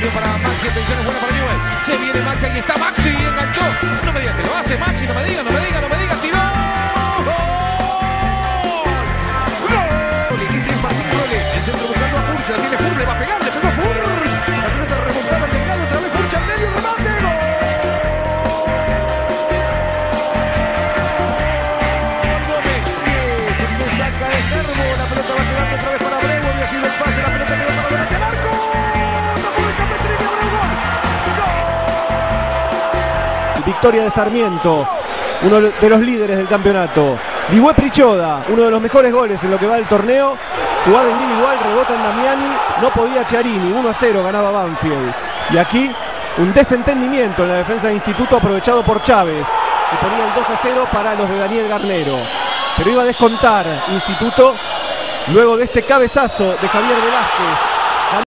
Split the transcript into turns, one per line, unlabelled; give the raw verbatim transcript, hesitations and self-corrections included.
atención para Maxi, atención, es buena para Newell. Se viene Maxi, ahí está Maxi, enganchó. No me digas que lo hace Maxi, no me diga, no me diga, no me diga, tiró. ¡Gol! Y Cristian Martín Rolle, el centro buscando a Furch, la tiene Furch, le va a pegar, le pegó Furch. La pelota remontada al teclado, otra vez Furch al medio, remate, ¡gol! Gómez, se le saca de Cervo, la pelota va quedando otra vez para Abreu, había sido el pase, la pelota quedó para adelante al arco.
Victoria de Sarmiento, uno de los líderes del campeonato. Ligüe Prichoda, uno de los mejores goles en lo que va del torneo. Jugada individual, rebota en Damiani, no podía Chiarini, uno a cero ganaba Banfield. Y aquí un desentendimiento en la defensa de Instituto aprovechado por Chávez, que ponía el dos a cero para los de Daniel Garnero. Pero iba a descontar Instituto luego de este cabezazo de Javier Velázquez.